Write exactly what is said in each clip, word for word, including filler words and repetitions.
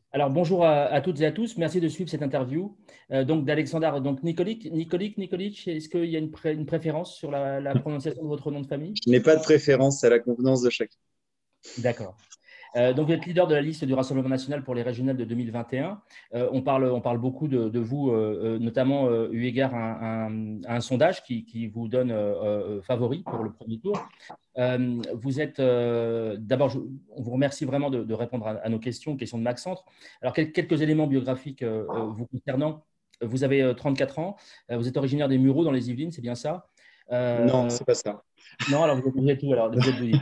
Alors, bonjour à, à toutes et à tous. Merci de suivre cette interview. Euh, donc, d'Alexandre donc Nikolic. Nikolic, Nikolic, est-ce qu'il y a une, pré- une préférence sur la, la prononciation de votre nom de famille? Je n'ai pas de préférence à la convenance de chacun. D'accord. Euh, donc, vous êtes leader de la liste du Rassemblement national pour les régionales de deux mille vingt et un. Euh, on parle, on parle beaucoup de, de vous, euh, euh, notamment euh, eu égard à un, à un sondage qui, qui vous donne euh, euh, favori pour le premier tour. Euh, vous êtes, euh, d'abord, je- on vous remercie vraiment de, de répondre à, à nos questions, questions de Max Centre. Alors, quel- quelques éléments biographiques euh, euh, vous concernant. Vous avez euh, trente-quatre ans, euh, vous êtes originaire des Mureaux dans les Yvelines, c'est bien ça? Non, Euh, c'est pas ça. non, alors vous êtes, vous êtes où alors? Vous êtes d'où? Dites.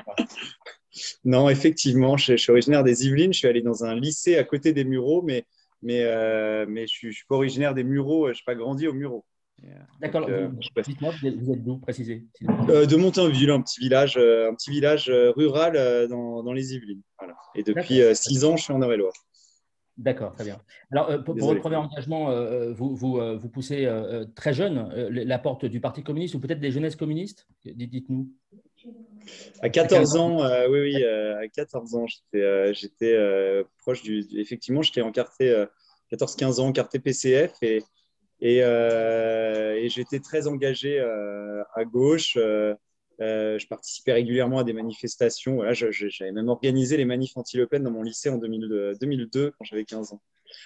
Non, effectivement, je, je suis originaire des Yvelines. Je suis allé dans un lycée à côté des Mureaux, mais, mais, euh, mais je ne suis, suis pas originaire des Mureaux. Je n'ai pas grandi aux Mureaux. Et, euh, donc, D'accord, euh, vous- je sais pas. dites-moi, vous êtes, vous êtes d'où, précisez, s'il vous plaît. Euh, de Montainville, un petit village, euh, un petit village euh, rural euh, dans, dans les Yvelines. Voilà. Et depuis D'accord. euh, six ans, je suis en Eure-et-Loir. D'accord, très bien. Alors, euh, pour, pour votre Désolé. premier engagement, euh, euh, vous, vous, euh, vous poussez euh, euh, très jeune euh, la porte du Parti communiste ou peut-être des jeunesses communistes? Dites- Dites-nous. À À quel quatorze moment? ans, euh, oui, oui, euh, à quatorze ans, j'étais euh, j'étais, euh, proche du, du- Effectivement, j'étais encarté euh, quatorze quinze ans, encarté P C F et, et, euh, et j'étais très engagé euh, à gauche. Euh, euh, je participais régulièrement à des manifestations. Voilà, je- je- j'avais même organisé les manifs anti-Le Pen dans mon lycée en deux mille deux, deux mille deux quand j'avais quinze ans.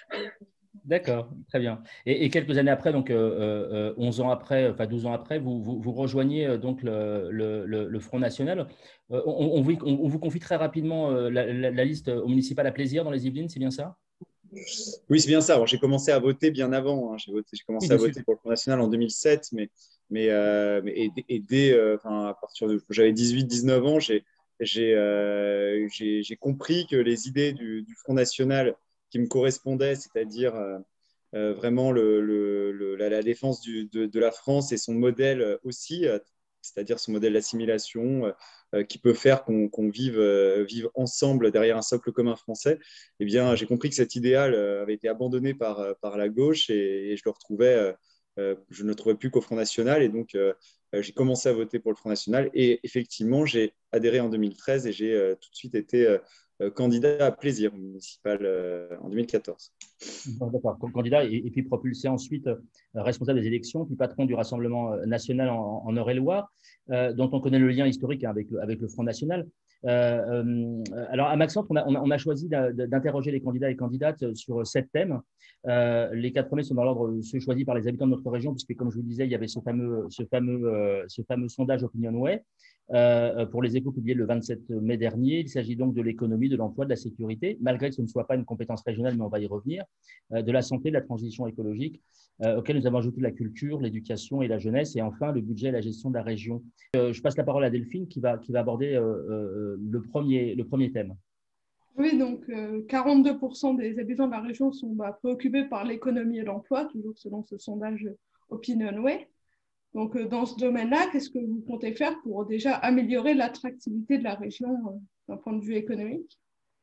D'accord, très bien. Et, et quelques années après, donc euh, euh, onze ans après, enfin douze ans après, vous, vous, vous rejoignez euh, donc le, le, le- le Front National. Euh, on, on vous, on- on vous confie très rapidement euh, la, la- la liste au municipal à Plaisir dans les Yvelines, c'est bien ça? Oui, c'est bien ça. Alors, j'ai commencé à voter bien avant, hein. J'ai voté, j'ai Oui, commencé à bien sûr. voter pour le Front National en deux mille sept, mais, mais, euh, mais et, et dès, euh, enfin, à partir de j'avais dix-huit dix-neuf ans, j'ai, j'ai, euh, j'ai, j'ai compris que les idées du, du Front National qui me correspondaient, c'est-à-dire euh, euh, vraiment le, le, le- la, la défense du, de, de la France et son modèle aussi, euh, c'est-à-dire son modèle d'assimilation, euh, qui peut faire qu'on qu'on vive, euh, vive ensemble derrière un socle commun français. Eh bien, j'ai compris que cet idéal euh, avait été abandonné par, euh, par la gauche et, et je le retrouvais, euh, euh, je ne le trouvais plus qu'au Front National. Et donc, euh, euh, j'ai commencé à voter pour le Front National. Et effectivement, j'ai adhéré en deux mille treize et j'ai euh, tout de suite été euh, euh, candidat à Plaisir municipal euh, en deux mille quatorze. Bon, d'accord, comme candidat et, et puis propulsé ensuite euh, responsable des élections, puis patron du Rassemblement euh, national en, en Eure-et-Loire, euh, dont on connaît le lien historique hein, avec, le, avec le Front National. Euh, euh, alors, à Maxence, on a, on a, on a choisi d'interroger les candidats et candidates sur sept thèmes. Euh, les quatre premiers sont dans l'ordre ceux choisis par les habitants de notre région, puisque, comme je vous le disais, il y avait ce fameux, ce fameux, euh, ce fameux sondage OpinionWay euh, pour les échos publiés le vingt-sept mai dernier. Il s'agit donc de l'économie, de l'emploi, de la sécurité, malgré que ce ne soit pas une compétence régionale, mais on va y revenir, euh, de la santé, de la transition écologique, euh, auquel nous avons ajouté la culture, l'éducation et la jeunesse, et enfin le budget et la gestion de la région. Euh, je passe la parole à Delphine qui va, qui va aborder euh, euh, le, premier, le premier thème. Oui, donc euh, quarante-deux pour cent des habitants de la région sont bah, préoccupés par l'économie et l'emploi, toujours selon ce sondage OpinionWay. Donc euh, dans ce domaine-là, qu'est-ce que vous comptez faire pour déjà améliorer l'attractivité de la région euh, d'un point de vue économique?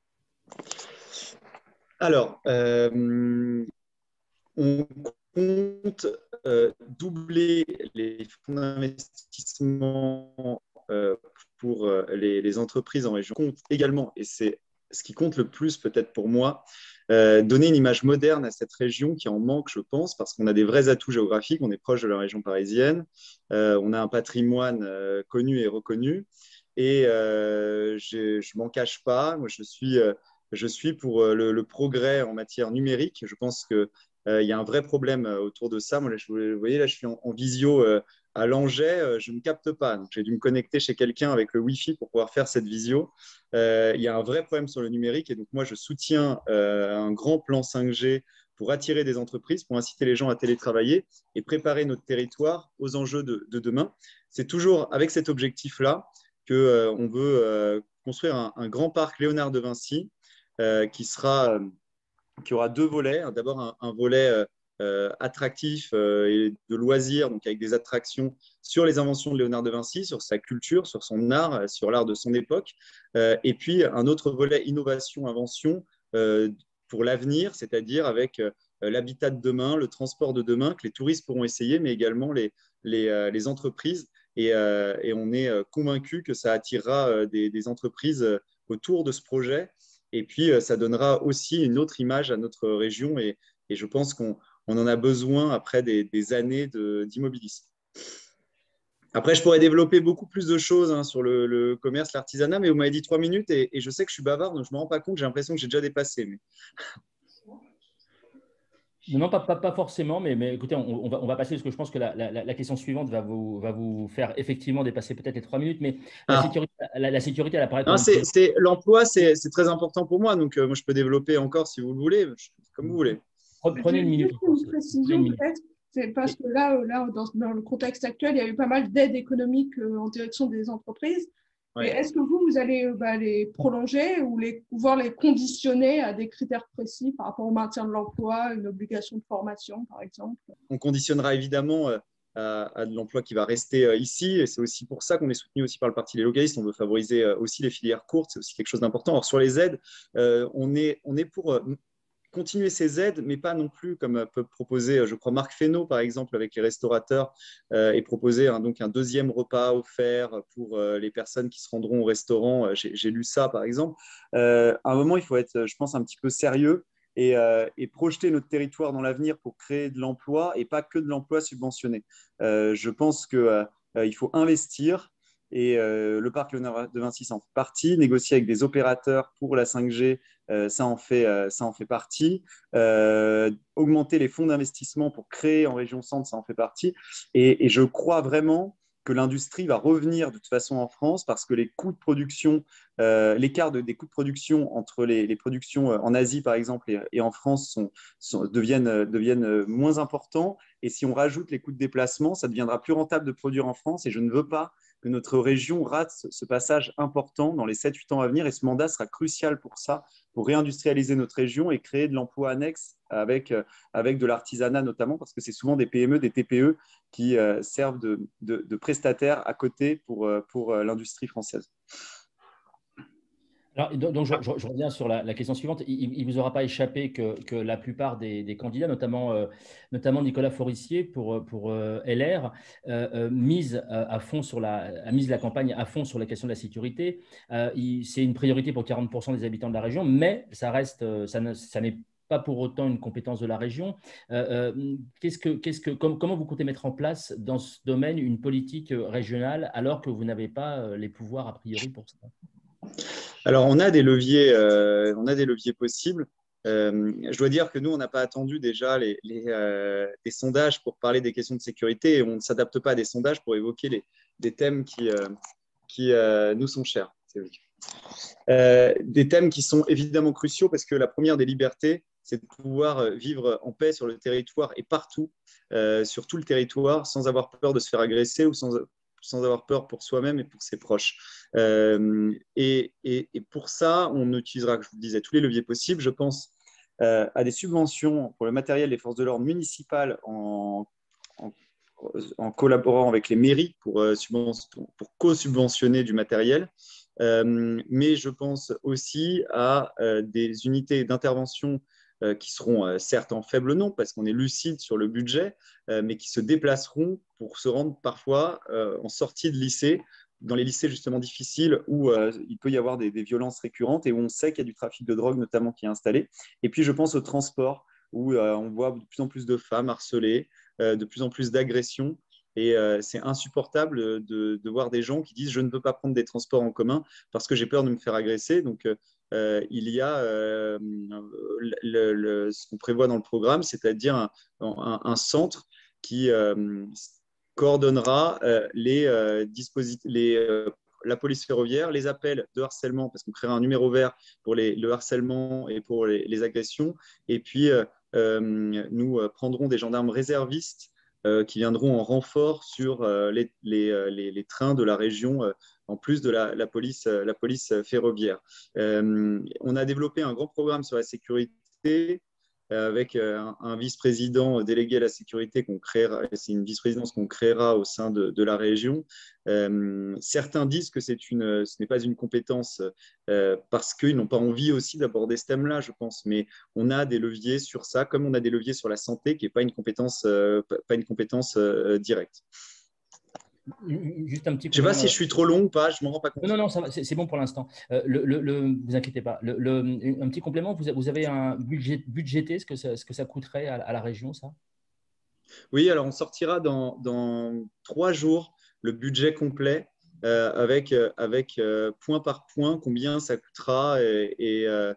Alors, euh, on compte euh, doubler les fonds d'investissement euh, pour euh, les, les, entreprises en région. On compte également, et c'est ce qui compte le plus peut-être pour moi, euh, donner une image moderne à cette région qui en manque, je pense, parce qu'on a des vrais atouts géographiques, on est proche de la région parisienne, euh, on a un patrimoine euh, connu et reconnu, et euh, je ne m'en cache pas, moi je suis, euh, je suis pour euh, le, le progrès en matière numérique. Je pense que euh, il y a un vrai problème euh, autour de ça. Moi, là, je, vous voyez, là, je suis en, en visio euh, à Langeais, euh, je ne capte pas. Donc, j'ai dû me connecter chez quelqu'un avec le Wi-Fi pour pouvoir faire cette visio. Euh, il y a un vrai problème sur le numérique et donc moi, je soutiens euh, un grand plan cinq G pour attirer des entreprises, pour inciter les gens à télétravailler et préparer notre territoire aux enjeux de, de demain. C'est toujours avec cet objectif-là qu'on euh, veut euh, construire un, un, grand parc Léonard de Vinci euh, qui sera... Euh, qui aura deux volets. D'abord, un, un volet euh, attractif euh, et de loisirs, donc avec des attractions sur les inventions de Léonard de Vinci, sur sa culture, sur son art, sur l'art de son époque. Euh, et puis, un autre volet innovation, invention euh, pour l'avenir, c'est-à-dire avec euh, l'habitat de demain, le transport de demain, que les touristes pourront essayer, mais également les, les, euh, les entreprises. Et, euh, et, on est convaincu que ça attirera des, des entreprises autour de ce projet Et puis, ça donnera aussi une autre image à notre région. Et, et je pense qu'on on en a besoin après des, des années d'immobilisme. Après, je pourrais développer beaucoup plus de choses hein, sur le, le commerce, l'artisanat, mais vous m'avez dit trois minutes et, et je sais que je suis bavard, donc je ne me rends pas compte. J'ai l'impression que j'ai déjà dépassé. Mais... Non, non, pas, pas, pas forcément, mais, mais écoutez, on, on, va, on va passer parce que je pense que la, la, la question suivante va vous, va vous faire effectivement dépasser peut-être les trois minutes, mais la Ah. sécurité, la, la sécurité, elle apparaît Non, comme une c'est, priorité. c'est, l'emploi, c'est, c'est très important pour moi, donc euh, moi, je peux développer encore si vous le voulez, comme vous voulez. Prenez une J'ai minute. juste une Prenez précision une minute. peut-être, c'est parce que là, là dans, dans le contexte actuel, il y a eu pas mal d'aides économiques euh, en direction des entreprises. Ouais. Et est-ce que vous, vous allez bah, les prolonger ou les, pouvoir les conditionner à des critères précis par rapport au maintien de l'emploi, une obligation de formation, par exemple? On conditionnera évidemment euh, à, à de l'emploi qui va rester euh, ici. Et c'est aussi pour ça qu'on est soutenu aussi par le Parti des localistes. On veut favoriser euh, aussi les filières courtes. C'est aussi quelque chose d'important. Alors, sur les aides, euh, on, est, on est pour... Euh, continuer ces aides, mais pas non plus comme peut proposer, je crois, Marc Fesneau, par exemple, avec les restaurateurs, euh, et proposer hein, donc un deuxième repas offert pour euh, les personnes qui se rendront au restaurant. J'ai, j'ai lu ça, par exemple. Euh, à un moment, il faut être, je pense, un petit peu sérieux et, euh, et projeter notre territoire dans l'avenir pour créer de l'emploi et pas que de l'emploi subventionné. Euh, je pense qu'il euh, faut investir. Et euh, le parc Léonard de Vinci en fait partie, négocier avec des opérateurs pour la cinq G, euh, ça, en fait, euh, ça en fait partie. Euh, augmenter les fonds d'investissement pour créer en région centre, ça en fait partie. Et, et je crois vraiment que l'industrie va revenir de toute façon en France parce que les coûts de production, euh, l'écart de, des coûts de production entre les, les productions en Asie, par exemple, et, et en France sont, sont, deviennent, deviennent moins importants. Et si on rajoute les coûts de déplacement, ça deviendra plus rentable de produire en France. Et je ne veux pas que notre région rate ce passage important dans les sept huit ans à venir. Et ce mandat sera crucial pour ça, pour réindustrialiser notre région et créer de l'emploi annexe avec, avec de l'artisanat notamment, parce que c'est souvent des P M E, des T P E qui euh, servent de, de, de prestataires à côté pour, pour euh, l'industrie française. Alors, donc, je, je, je reviens sur la, la question suivante. Il ne vous aura pas échappé que, que la plupart des, des candidats, notamment, euh, notamment Nicolas Forissier pour, pour euh, L R, euh, euh, mise à fond sur la, a mise la campagne à fond sur la question de la sécurité. Euh, C'est une priorité pour quarante pour cent des habitants de la région, mais ça reste, ça, ne, ça n'est pas pour autant une compétence de la région. Euh, euh, qu'est-ce que, qu'est-ce que, com, comment vous comptez mettre en place dans ce domaine une politique régionale alors que vous n'avez pas les pouvoirs a priori pour ça? Alors, on a des leviers, euh, on a des leviers possibles. Euh, je dois dire que nous, on n'a pas attendu déjà les, les, euh, les sondages pour parler des questions de sécurité et on ne s'adapte pas à des sondages pour évoquer les, des thèmes qui, euh, qui euh, nous sont chers. Euh, des thèmes qui sont évidemment cruciaux parce que la première des libertés, c'est de pouvoir vivre en paix sur le territoire et partout, euh, sur tout le territoire, sans avoir peur de se faire agresser ou sans, sans avoir peur pour soi-même et pour ses proches. Euh, et, et, et pour ça, on utilisera, je vous le disais, tous les leviers possibles. Je pense euh, à des subventions pour le matériel des forces de l'ordre municipales en, en, en collaborant avec les mairies pour, euh, pour co-subventionner du matériel. Euh, mais je pense aussi à euh, des unités d'intervention euh, qui seront euh, certes en faible nombre parce qu'on est lucide sur le budget, euh, mais qui se déplaceront pour se rendre parfois euh, en sortie de lycée, dans les lycées justement difficiles où euh, il peut y avoir des, des violences récurrentes et où on sait qu'il y a du trafic de drogue notamment qui est installé. Et puis je pense au transport où euh, on voit de plus en plus de femmes harcelées, euh, de plus en plus d'agressions. Et euh, c'est insupportable de, de voir des gens qui disent « je ne veux pas prendre des transports en commun parce que j'ai peur de me faire agresser ». Donc, euh, il y a euh, le, le, ce qu'on prévoit dans le programme, c'est-à-dire un, un, un centre qui euh, coordonnera euh, les, euh, dispositifs, les, euh, la police ferroviaire, les appels de harcèlement, parce qu'on créera un numéro vert pour les, le harcèlement et pour les, les agressions. Et puis, euh, nous prendrons des gendarmes réservistes Euh, qui viendront en renfort sur euh, les, les, les, les trains de la région, euh, en plus de la, la, police, la police ferroviaire. Euh, on a développé un grand programme sur la sécurité euh, avec un, un vice-président délégué à la sécurité qu'on créera, c'est une vice-présidence qu'on créera au sein de, de la région. Euh, certains disent que c'est une, ce n'est pas une compétence euh, parce qu'ils n'ont pas envie aussi d'aborder ce thème-là, je pense, mais on a des leviers sur ça, comme on a des leviers sur la santé, qui n'est pas une compétence, euh, pas une compétence euh, directe. Juste un petit Je ne sais pas si je suis trop long ou pas, je ne m'en rends pas compte. Non, non, non, c'est bon pour l'instant. Euh, le, le, le, vous inquiétez pas. Le, le, un petit complément, vous, vous avez un budget budgété, ce que ça, ce que ça coûterait à, à la région, ça? Oui, alors on sortira dans, dans trois jours le budget complet euh, avec, euh, avec euh, point par point combien ça coûtera et, et, euh,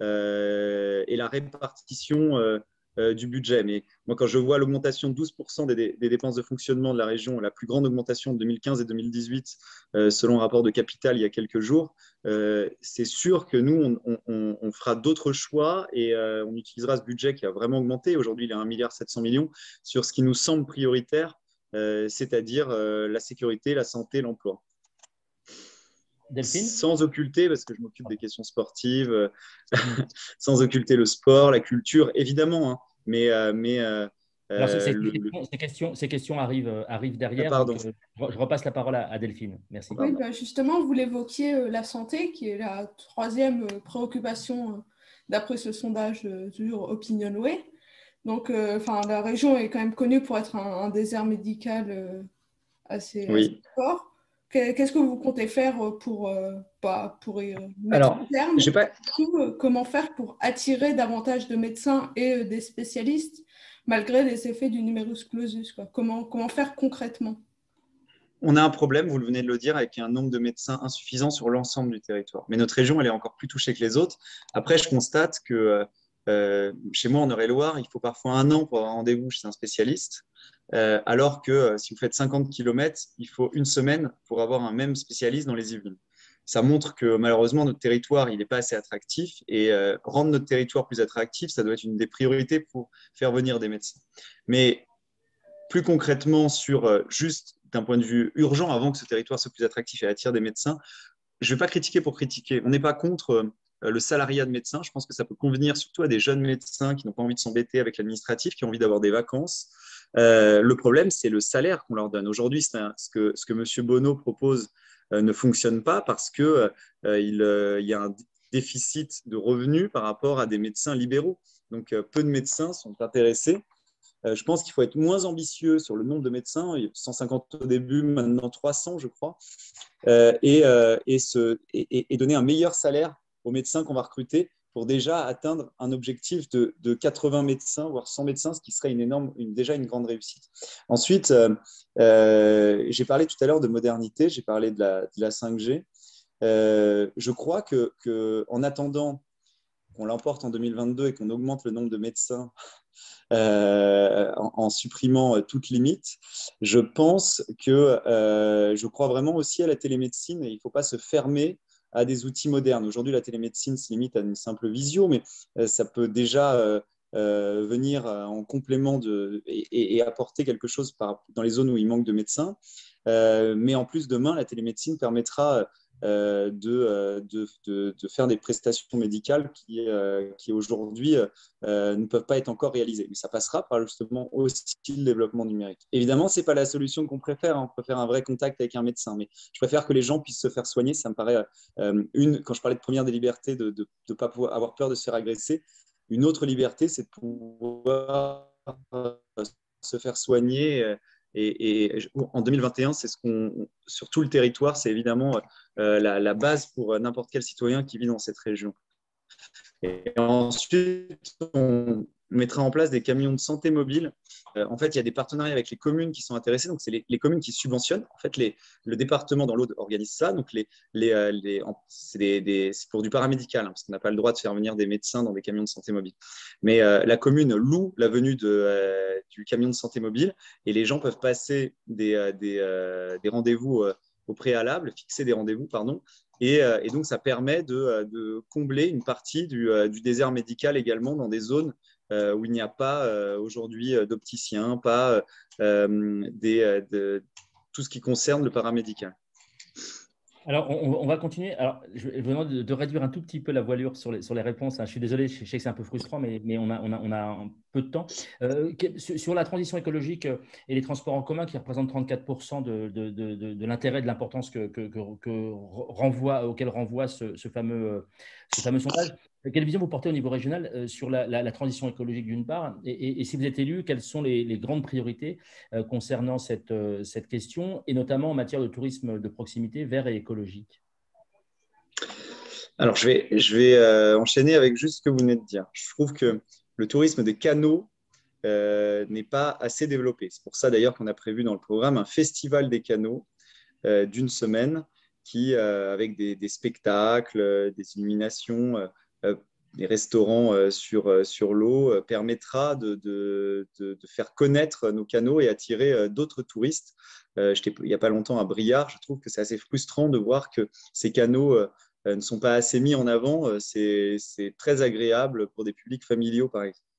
euh, et la répartition euh, euh, du budget. Mais moi, quand je vois l'augmentation de douze pour cent des, des dépenses de fonctionnement de la région, la plus grande augmentation de deux mille quinze et deux mille dix-huit, euh, selon un rapport de Capital il y a quelques jours, euh, c'est sûr que nous, on, on, on fera d'autres choix et euh, on utilisera ce budget qui a vraiment augmenté. Aujourd'hui, il est à un milliard sept cents millions sur ce qui nous semble prioritaire, euh, c'est-à-dire euh, la sécurité, la santé, l'emploi. Delphine? Sans occulter, parce que je m'occupe des questions sportives, euh, sans occulter le sport, la culture, évidemment, hein, mais, euh, mais euh, Alors, ces, le, questions, le... ces, questions, ces questions arrivent, arrivent Ah, derrière, pardon. donc euh, je repasse la parole à, à Delphine. Merci. Oui, bah justement, vous l'évoquiez, euh, la santé, qui est la troisième euh, préoccupation euh, d'après ce sondage euh, sur OpinionWay. Donc, euh, la région est quand même connue pour être un, un désert médical euh, assez, Oui. assez fort. Qu'est-ce que vous comptez faire pour, euh, bah, pour y mettre Alors, un terme? j'ai pas... Comment faire pour attirer davantage de médecins et des spécialistes malgré les effets du numerus clausus, quoi. Comment, comment faire concrètement? On a un problème, vous venez de le dire, avec un nombre de médecins insuffisant sur l'ensemble du territoire. Mais notre région, elle est encore plus touchée que les autres. Après, je constate que euh, chez moi, en Eure-et-Loire, il faut parfois un an pour avoir rendez-vous chez un spécialiste, euh, alors que euh, si vous faites cinquante kilomètres, il faut une semaine pour avoir un même spécialiste dans les Yvelines. Ça montre que malheureusement, notre territoire, il n'est pas assez attractif. Et euh, rendre notre territoire plus attractif, ça doit être une des priorités pour faire venir des médecins. Mais plus concrètement, sur euh, juste d'un point de vue urgent, avant que ce territoire soit plus attractif et attire des médecins, je ne vais pas critiquer pour critiquer. On n'est pas contre euh, le salariat de médecins. Je pense que ça peut convenir surtout à des jeunes médecins qui n'ont pas envie de s'embêter avec l'administratif, qui ont envie d'avoir des vacances. Euh, le problème, c'est le salaire qu'on leur donne. Aujourd'hui, ce que, ce que M. Bonneau propose euh, ne fonctionne pas parce qu'il euh, il, euh, y a un déficit de revenus par rapport à des médecins libéraux. Donc, euh, peu de médecins sont intéressés. Euh, je pense qu'il faut être moins ambitieux sur le nombre de médecins, cent cinquante au début, maintenant trois cents, je crois, euh, et, euh, et, ce, et, et donner un meilleur salaire aux médecins qu'on va recruter pour déjà atteindre un objectif de, de quatre-vingts médecins, voire cent médecins, ce qui serait une énorme, une, déjà une grande réussite. Ensuite, euh, euh, j'ai parlé tout à l'heure de modernité, j'ai parlé de la, de la cinq G. Euh, je crois que, que, en attendant qu'on l'emporte en deux mille vingt-deux et qu'on augmente le nombre de médecins euh, en, en supprimant toute limite, je pense que euh, je crois vraiment aussi à la télémédecine et il ne faut pas se fermer à des outils modernes. Aujourd'hui, la télémédecine se limite à une simple visio, mais euh, ça peut déjà euh, euh, venir en complément de, et, et apporter quelque chose par, dans les zones où il manque de médecins. Euh, mais en plus, demain, la télémédecine permettra Euh, de, de, de, de faire des prestations médicales qui, euh, qui aujourd'hui euh, ne peuvent pas être encore réalisées. Mais ça passera par justement aussi le développement numérique. Évidemment, ce n'est pas la solution qu'on préfère. Hein. On préfère un vrai contact avec un médecin. Mais je préfère que les gens puissent se faire soigner. Ça me paraît euh, une, quand je parlais de première des libertés, de ne pas pouvoir avoir peur de se faire agresser. Une autre liberté, c'est de pouvoir se faire soigner. Euh, Et, et en deux mille vingt et un, c'est ce qu'on, sur tout le territoire, c'est évidemment euh, la, la base pour n'importe quel citoyen qui vit dans cette région. Et ensuite, on mettra en place des camions de santé mobile. Euh, en fait, il y a des partenariats avec les communes qui sont intéressées. Donc, c'est les, les communes qui subventionnent. En fait, les, le département dans l'Aude organise ça. Donc, les, les, les, c'est, des, des, c'est pour du paramédical, hein, parce qu'on n'a pas le droit de faire venir des médecins dans des camions de santé mobile. Mais euh, la commune loue la venue de, euh, du camion de santé mobile et les gens peuvent passer des, euh, des, euh, des rendez-vous euh, au préalable, fixer des rendez-vous, pardon. Et, euh, et donc, ça permet de, de combler une partie du, euh, du désert médical également dans des zones euh, où il n'y a pas euh, aujourd'hui d'opticiens, pas euh, des, euh, de, tout ce qui concerne le paramédical. Alors, on, on va continuer. Alors, je, je vous demande de, de réduire un tout petit peu la voilure sur les, sur les réponses. Hein. Je suis désolé, je, je sais que c'est un peu frustrant, mais, mais on, a, on, a, on a un peu de temps. Euh, sur, sur la transition écologique et les transports en commun qui représentent trente-quatre pour cent de, de, de, de, de l'intérêt, de l'importance que, que, que, que renvoie, auquel renvoie ce, ce fameux ce fameux sondage. Quelle vision vous portez au niveau régional euh, sur la, la, la transition écologique d'une part et, et, et si vous êtes élu, quelles sont les, les grandes priorités euh, concernant cette, euh, cette question et notamment en matière de tourisme de proximité vert et écologique? Alors, je vais, je vais euh, enchaîner avec juste ce que vous venez de dire. Je trouve que le tourisme des canaux euh, n'est pas assez développé. C'est pour ça d'ailleurs qu'on a prévu dans le programme un festival des canaux euh, d'une semaine qui, euh, avec des, des spectacles, euh, des illuminations, euh, euh, des restaurants euh, sur, euh, sur l'eau, euh, permettra de, de, de, de faire connaître nos canaux et attirer euh, d'autres touristes. Euh, j'étais il n'y a pas longtemps à Briare, je trouve que c'est assez frustrant de voir que ces canaux euh, ne sont pas assez mis en avant. C'est, c'est très agréable pour des publics familiaux, par exemple.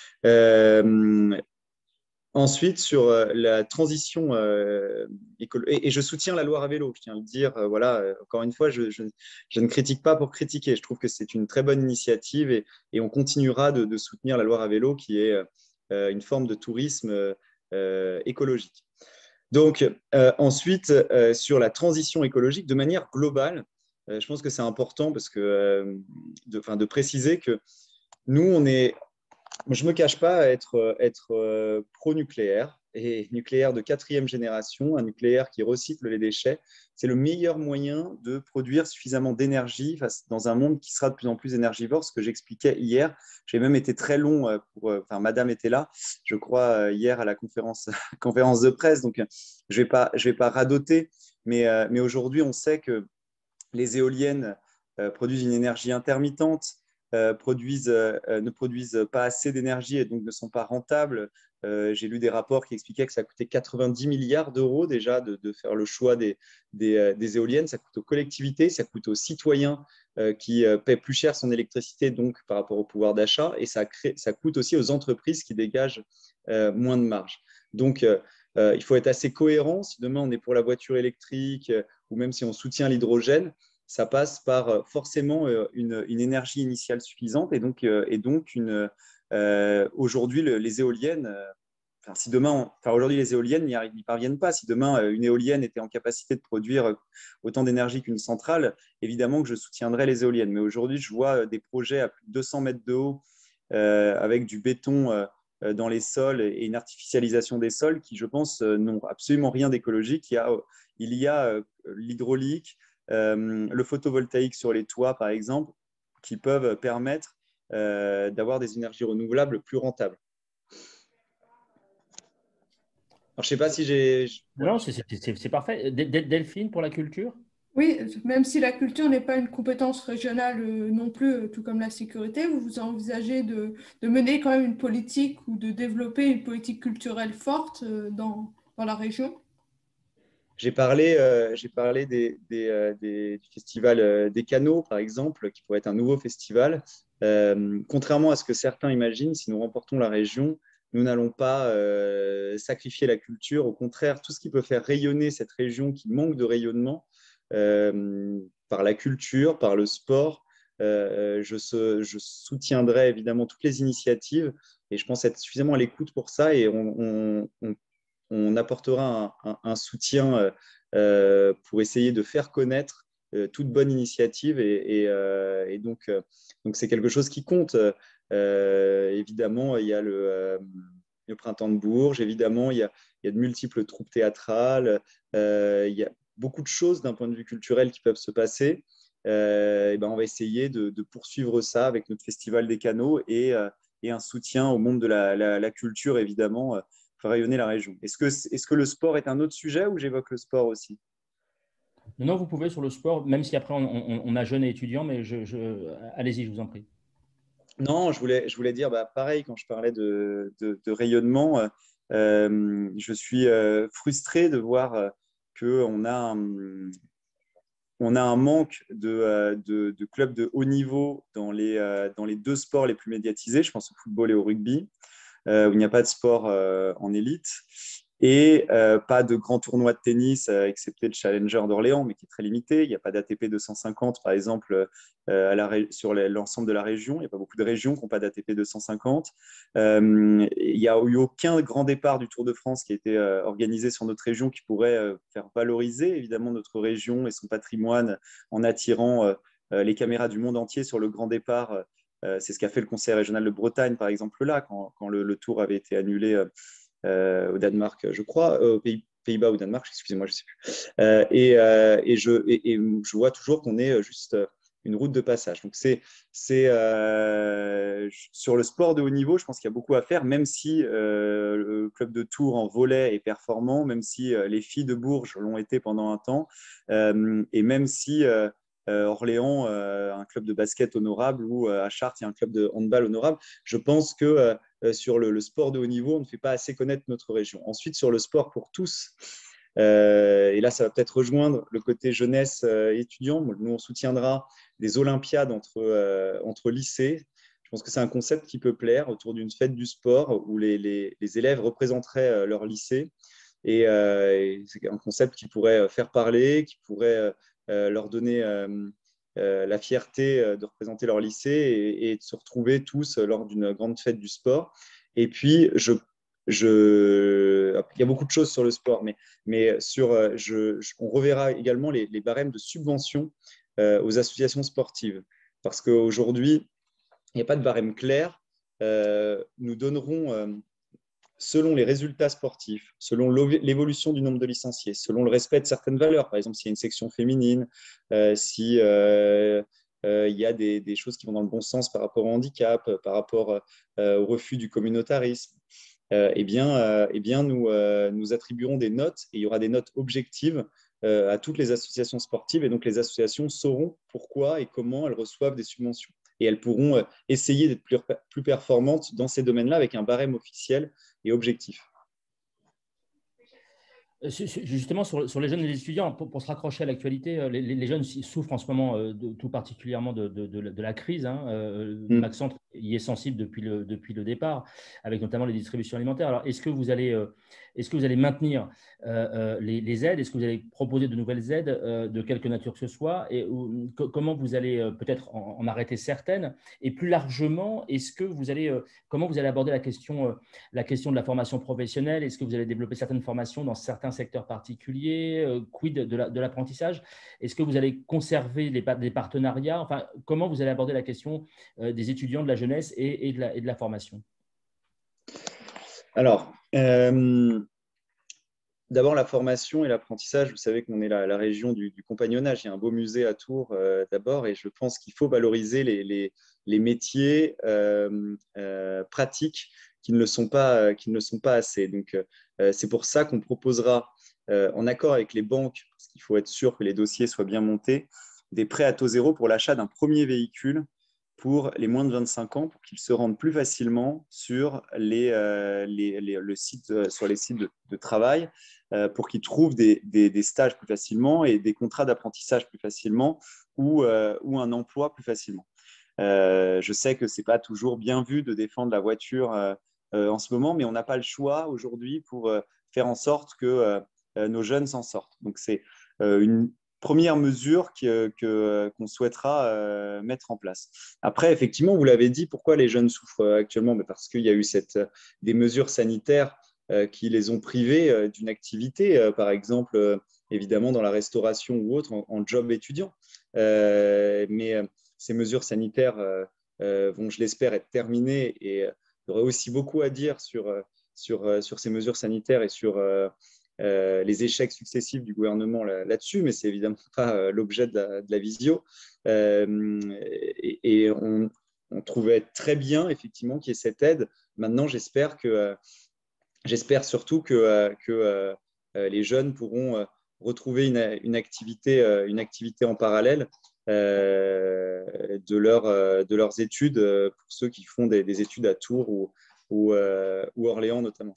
Euh, Ensuite, sur euh, la transition euh, écologique, et, et je soutiens la Loire à vélo, je tiens à le dire, euh, voilà, euh, encore une fois, je, je, je ne critique pas pour critiquer, je trouve que c'est une très bonne initiative et, et on continuera de, de soutenir la Loire à vélo qui est euh, une forme de tourisme euh, écologique. Donc, euh, ensuite, euh, sur la transition écologique, de manière globale, euh, je pense que c'est important parce que, euh, de, enfin, de préciser que nous, on est, je ne me cache pas à être, être euh, pro-nucléaire et nucléaire de quatrième génération, un nucléaire qui recycle les déchets. C'est le meilleur moyen de produire suffisamment d'énergie dans un monde qui sera de plus en plus énergivore, ce que j'expliquais hier. J'ai même été très long, pour, enfin, madame était là, je crois, hier à la conférence, conférence de presse, donc je ne vais pas, je vais pas radoter, mais, mais aujourd'hui, on sait que les éoliennes euh, produisent une énergie intermittente, euh, produisent, euh, ne produisent pas assez d'énergie et donc ne sont pas rentables. Euh, j'ai lu des rapports qui expliquaient que ça coûtait quatre-vingt-dix milliards d'euros déjà de, de faire le choix des, des, des, éoliennes. Ça coûte aux collectivités, ça coûte aux citoyens euh, qui euh, paient plus cher son électricité donc par rapport au pouvoir d'achat et ça, crée, ça coûte aussi aux entreprises qui dégagent euh, moins de marge. Donc, euh, euh, il faut être assez cohérent. Si demain on est pour la voiture électrique euh, ou même si on soutient l'hydrogène, ça passe par forcément une, une énergie initiale suffisante et donc, et donc une, euh, aujourd'hui le, les éoliennes, euh, enfin, si demain, on, enfin, aujourd'hui les éoliennes n'y parviennent pas. Si demain une éolienne était en capacité de produire autant d'énergie qu'une centrale, évidemment que je soutiendrais les éoliennes. Mais aujourd'hui, je vois des projets à plus de deux cents mètres de haut euh, avec du béton euh, dans les sols et une artificialisation des sols qui, je pense, n'ont absolument rien d'écologique. Il y a, il y a euh, l'hydraulique, Euh, le photovoltaïque sur les toits, par exemple, qui peuvent permettre euh, d'avoir des énergies renouvelables plus rentables. Alors, je ne sais pas si j'ai… Non, c'est parfait. Delphine, pour la culture? Oui, même si la culture n'est pas une compétence régionale euh, non plus, euh, tout comme la sécurité, vous, vous envisagez de, de mener quand même une politique ou de développer une politique culturelle forte euh, dans, dans la région? J'ai parlé, euh, j'ai parlé des, des, euh, des, du festival euh, des canaux, par exemple, qui pourrait être un nouveau festival. Euh, contrairement à ce que certains imaginent, si nous remportons la région, nous n'allons pas euh, sacrifier la culture. Au contraire, tout ce qui peut faire rayonner cette région qui manque de rayonnement euh, par la culture, par le sport, euh, je, je soutiendrai évidemment toutes les initiatives et je pense être suffisamment à l'écoute pour ça et on, on, on on apportera un, un, un soutien euh, pour essayer de faire connaître euh, toute bonne initiative et, et, euh, et donc euh, donc c'est quelque chose qui compte. Euh, évidemment, il y a le, euh, le Printemps de Bourges, évidemment, il y a, il y a de multiples troupes théâtrales, euh, il y a beaucoup de choses d'un point de vue culturel qui peuvent se passer. Euh, et ben on va essayer de, de, poursuivre ça avec notre Festival des Canaux et, euh, et un soutien au monde de la, la, la culture, évidemment, faire rayonner la région. Est-ce que, est-ce que le sport est un autre sujet ou j'évoque le sport aussi? Non, non, vous pouvez sur le sport, même si après on, on, on a jeunes et étudiants, mais je, je, allez-y, je vous en prie. Non, je voulais, je voulais dire, bah, pareil, quand je parlais de, de, de rayonnement, euh, je suis euh, frustré de voir euh, qu'on a un, on a un manque de, de, de clubs de haut niveau dans les, dans les deux sports les plus médiatisés, je pense au football et au rugby, euh, où il n'y a pas de sport euh, en élite. Et euh, pas de grands tournois de tennis, euh, excepté le Challenger d'Orléans, mais qui est très limité. Il n'y a pas d'A T P deux cent cinquante, par exemple, euh, à la sur l'ensemble de la région. Il n'y a pas beaucoup de régions qui n'ont pas d'A T P deux cent cinquante. Euh, il n'y a eu aucun grand départ du Tour de France qui a été euh, organisé sur notre région qui pourrait euh, faire valoriser, évidemment, notre région et son patrimoine en attirant euh, euh, les caméras du monde entier sur le grand départ. Euh, c'est ce qu'a fait le Conseil régional de Bretagne, par exemple, là, quand, quand le, le tour avait été annulé euh, au Danemark, je crois, euh, aux Pays, Pays-Bas ou Danemark, excusez-moi, je ne sais plus. Euh, et, euh, et, je, et, et je vois toujours qu'on est juste une route de passage. Donc, c'est, c'est euh, sur le sport de haut niveau, je pense qu'il y a beaucoup à faire, même si euh, le club de Tours en volley est performant, même si euh, les filles de Bourges l'ont été pendant un temps, euh, et même si euh, euh, Orléans euh, un club de basket honorable ou euh, à Chartres, il y a un club de handball honorable, je pense que euh, sur le, le sport de haut niveau, on ne fait pas assez connaître notre région. Ensuite, sur le sport pour tous, euh, et là, ça va peut-être rejoindre le côté jeunesse euh, étudiant. Nous, on soutiendra des Olympiades entre, euh, entre lycées. Je pense que c'est un concept qui peut plaire autour d'une fête du sport où les, les, les élèves représenteraient euh, leur lycée. Et, euh, et c'est un concept qui pourrait faire parler, qui pourrait euh, leur donner euh, euh, la fierté de représenter leur lycée et, et de se retrouver tous lors d'une grande fête du sport. Et puis, je, je, il y a beaucoup de choses sur le sport, mais, mais sur, je, je, on reverra également les, les barèmes de subvention euh, aux associations sportives. Parce qu'aujourd'hui, il n'y a pas de barème clair. Euh, nous donnerons, euh, selon les résultats sportifs, selon l'évolution du nombre de licenciés, selon le respect de certaines valeurs, par exemple s'il y a une section féminine, euh, si euh, euh, il y a des, des choses qui vont dans le bon sens par rapport au handicap, par rapport euh, au refus du communautarisme, euh, eh bien, euh, eh bien nous, euh, nous attribuerons des notes et il y aura des notes objectives euh, à toutes les associations sportives et donc les associations sauront pourquoi et comment elles reçoivent des subventions. Et elles pourront euh, essayer d'être plus, plus performantes dans ces domaines-là avec un barème officiel et objectif. Justement, sur, sur les jeunes et les étudiants, pour, pour se raccrocher à l'actualité, les, les jeunes souffrent en ce moment de, tout particulièrement de, de, de, de la crise. Hein. Mm. Maxentre y est sensible depuis le, depuis le départ, avec notamment les distributions alimentaires. Alors, est-ce que vous allez, est-ce que vous allez maintenir euh, les, les aides? Est-ce que vous allez proposer de nouvelles aides euh, de quelque nature que ce soit? Et ou, comment vous allez euh, peut-être en, en arrêter certaines? Et plus largement, est-ce que vous allez, euh, comment vous allez aborder la question, euh, la question de la formation professionnelle? Est-ce que vous allez développer certaines formations dans certains secteurs particuliers, euh, quid de l'apprentissage? Est-ce que vous allez conserver les, des partenariats? Enfin, comment vous allez aborder la question euh, des étudiants, de la jeunesse et, et, de, la, et de la formation? Alors, euh, d'abord la formation et l'apprentissage. Vous savez qu'on est la, la région du, du compagnonnage. Il y a un beau musée à Tours euh, d'abord, et je pense qu'il faut valoriser les, les, les métiers euh, euh, pratiques qui ne le sont pas, qui ne le sont pas assez. Donc, euh, c'est pour ça qu'on proposera, euh, en accord avec les banques, parce qu'il faut être sûr que les dossiers soient bien montés, des prêts à taux zéro pour l'achat d'un premier véhicule pour les moins de vingt-cinq ans, pour qu'ils se rendent plus facilement sur les, euh, les, les, le site, euh, sur les sites de, de travail, euh, pour qu'ils trouvent des, des, des stages plus facilement et des contrats d'apprentissage plus facilement ou, euh, ou un emploi plus facilement. Euh, je sais que ce n'est pas toujours bien vu de défendre la voiture euh, euh, en ce moment, mais on n'a pas le choix aujourd'hui pour euh, faire en sorte que euh, nos jeunes s'en sortent. Donc, c'est euh, une première mesure que, que, qu'on souhaitera euh, mettre en place. Après, effectivement, vous l'avez dit, pourquoi les jeunes souffrent actuellement? Mais parce qu'il y a eu cette, des mesures sanitaires euh, qui les ont privés euh, d'une activité, euh, par exemple, euh, évidemment, dans la restauration ou autre, en, en job étudiant. Euh, mais euh, ces mesures sanitaires euh, euh, vont, je l'espère, être terminées et euh, il y aurait aussi beaucoup à dire sur, sur, sur ces mesures sanitaires et sur euh, euh, les échecs successifs du gouvernement là, là-dessus, mais c'est évidemment pas euh, l'objet de la, de la visio. Euh, et, et on, on trouvait très bien, effectivement, qu'il y ait cette aide. Maintenant, j'espère que, euh, j'espère surtout que, euh, que euh, les jeunes pourront euh, retrouver une, une, activité, euh, une activité en parallèle euh, de, leur, euh, de leurs études, euh, pour ceux qui font des, des études à Tours ou, ou, euh, ou Orléans notamment.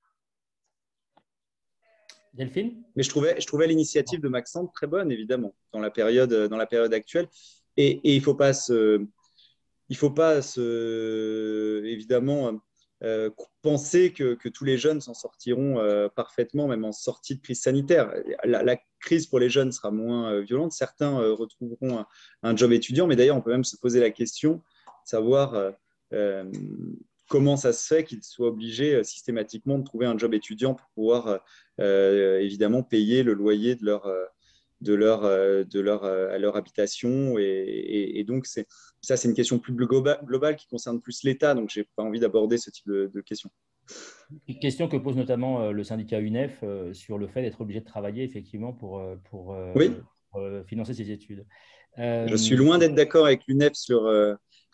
Delphine? Mais je trouvais, je trouvais l'initiative de Maxence très bonne, évidemment, dans la période, dans la période actuelle. Et, et il ne faut pas se, il faut pas se, évidemment euh, penser que, que tous les jeunes s'en sortiront euh, parfaitement, même en sortie de crise sanitaire. La, la crise pour les jeunes sera moins euh, violente. Certains euh, retrouveront un, un job étudiant, mais d'ailleurs, on peut même se poser la question de savoir euh, euh, comment ça se fait qu'ils soient obligés euh, systématiquement de trouver un job étudiant pour pouvoir euh, évidemment payer le loyer de leur, euh, de leur, de leur, à leur habitation. Et, et, et donc, c'est, ça, c'est une question plus globale, globale qui concerne plus l'État. Donc, je n'ai pas envie d'aborder ce type de, de questions. Question que pose notamment euh, le syndicat U N E F euh, sur le fait d'être obligé de travailler effectivement pour, euh, pour, Oui, euh, pour euh, financer ses études. je suis Euh, loin d'être d'accord avec l'U N E F sur, euh,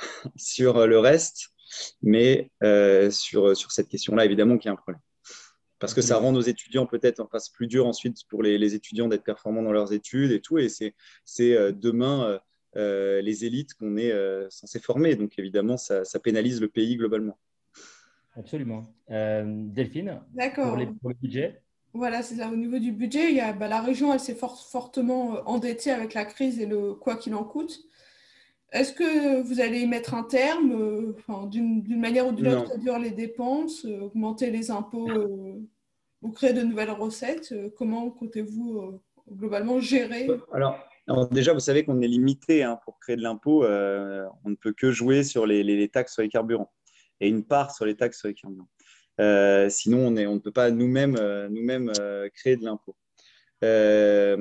sur le reste, mais euh, sur, sur cette question-là, évidemment qu'il y a un problème. Parce que ça absolument. rend nos étudiants peut-être enfin, c'est plus dur ensuite pour les, les étudiants d'être performants dans leurs études et tout. Et c'est, c'est euh, demain euh, euh, les élites qu'on est euh, censé former. Donc évidemment, ça, ça pénalise le pays globalement. Absolument. Euh, Delphine, pour, les, D'accord. pour le budget? Voilà, c'est ça. Au niveau du budget, il y a, bah, la région, elle s'est fort- fortement euh, endettée avec la crise et le quoi qu'il en coûte. Est-ce que vous allez y mettre un terme, euh, enfin, d'une d'une manière ou d'une autre, Non. réduire les dépenses, euh, augmenter les impôts euh, ou créer de nouvelles recettes? Euh, comment comptez-vous euh, globalement gérer? Alors, alors déjà, vous savez qu'on est limité hein, pour créer de l'impôt. Euh, on ne peut que jouer sur les, les, les taxes sur les carburants et une part sur les taxes sur les carburants. Euh, sinon, on, est, on ne peut pas nous-mêmes euh, nous-mêmes euh, créer de l'impôt. Euh,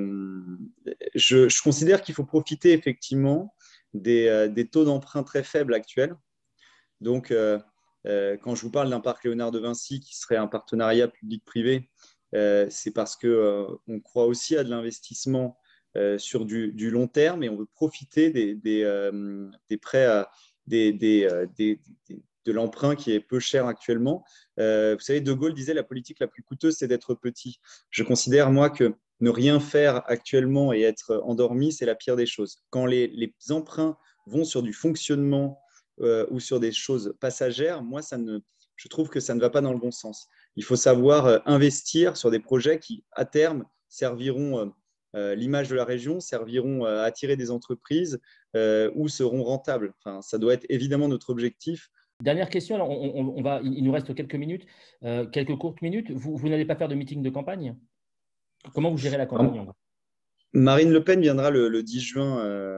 je, je considère qu'il faut profiter effectivement des, euh, des taux d'emprunt très faibles actuels. Donc, euh, euh, quand je vous parle d'un parc Léonard de Vinci qui serait un partenariat public-privé, euh, c'est parce qu'on euh, croit aussi à de l'investissement euh, sur du, du, long terme et on veut profiter des, des, euh, des prêts, à, des, des, euh, des, des, de l'emprunt qui est peu cher actuellement. Euh, vous savez, De Gaulle disait la politique la plus coûteuse, c'est d'être petit. Je considère, moi, que ne rien faire actuellement et être endormi, c'est la pire des choses. Quand les, les emprunts vont sur du fonctionnement euh, ou sur des choses passagères, moi, ça ne, je trouve que ça ne va pas dans le bon sens. Il faut savoir euh, investir sur des projets qui, à terme, serviront euh, euh, l'image de la région, serviront euh, à attirer des entreprises euh, ou seront rentables. Enfin, ça doit être évidemment notre objectif. Dernière question, alors on, on, on va, il nous reste quelques minutes, euh, quelques courtes minutes. Vous, vous n'allez pas faire de meeting de campagne? Comment vous gérez la campagne en gros? Marine Le Pen viendra le, le dix juin euh,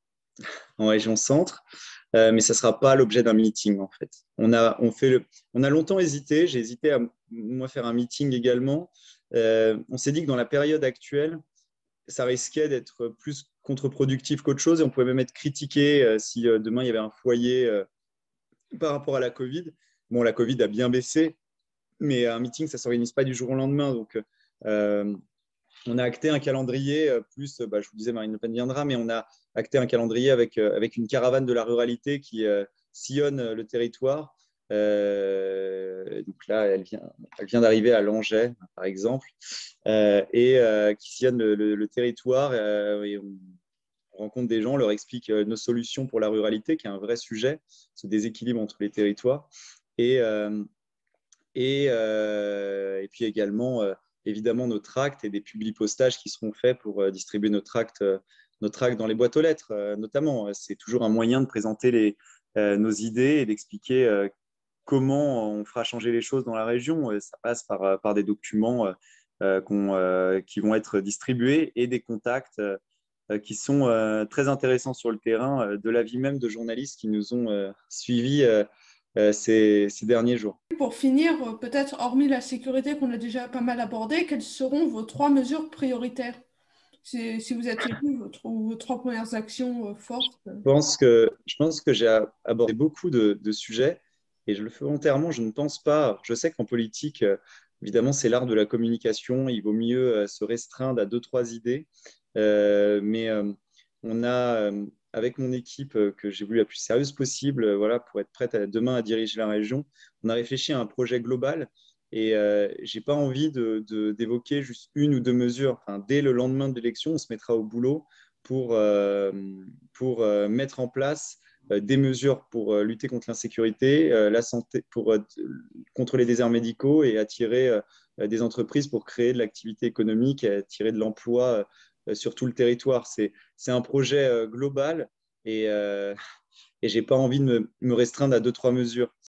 en région centre, euh, mais ça ne sera pas l'objet d'un meeting en fait. On a, on fait le, on a longtemps hésité, j'ai hésité à moi faire un meeting également. Euh, on s'est dit que dans la période actuelle, ça risquait d'être plus contre-productif qu'autre chose et on pouvait même être critiqué euh, si euh, demain il y avait un foyer euh, par rapport à la Covid. Bon, la Covid a bien baissé, mais un meeting, ça ne s'organise pas du jour au lendemain. Donc, euh, on a acté un calendrier, euh, plus, bah, je vous disais, Marine Le Pen viendra, mais on a acté un calendrier avec, euh, avec une caravane de la ruralité qui euh, sillonne le territoire. Euh, donc là, elle vient, elle vient d'arriver à Langeais, par exemple, euh, et euh, qui sillonne le, le, le territoire. Euh, et on rencontre des gens, on leur explique euh, nos solutions pour la ruralité, qui est un vrai sujet, ce déséquilibre entre les territoires. Et, euh, et, euh, et puis également, euh, évidemment, nos tracts et des publi-postages qui seront faits pour euh, distribuer nos tracts, euh, nos tracts dans les boîtes aux lettres, euh, notamment. C'est toujours un moyen de présenter les, euh, nos idées et d'expliquer euh, comment on fera changer les choses dans la région. Ça passe par, par des documents euh, qu'on, euh, qui vont être distribués et des contacts euh, qui sont euh, très intéressants sur le terrain, euh, de l'avis même de journalistes qui nous ont euh, suivis euh, euh, ces, ces derniers jours. Pour finir, euh, peut-être hormis la sécurité qu'on a déjà pas mal abordée, quelles seront vos trois mesures prioritaires? Si, si vous êtes élu, vos, tro- vos trois premières actions euh, fortes. Je pense que, je pense que j'ai abordé beaucoup de, de sujets et je le fais volontairement. Je ne pense pas, je sais qu'en politique, euh, évidemment, c'est l'art de la communication. Il vaut mieux euh, se restreindre à deux, trois idées. Euh, mais euh, on a, euh, avec mon équipe euh, que j'ai voulu la plus sérieuse possible, euh, voilà, pour être prête à, demain à diriger la région, on a réfléchi à un projet global et euh, je n'ai pas envie de, de, d'évoquer juste une ou deux mesures. Enfin, dès le lendemain de l'élection, on se mettra au boulot pour, euh, pour euh, mettre en place euh, des mesures pour euh, lutter contre l'insécurité, euh, la santé, pour euh, contrôler les déserts médicaux et attirer euh, des entreprises pour créer de l'activité économique et attirer de l'emploi euh, sur tout le territoire. C'est, c'est un projet euh, global et, euh, et je n'ai pas envie de me, me restreindre à deux, trois mesures.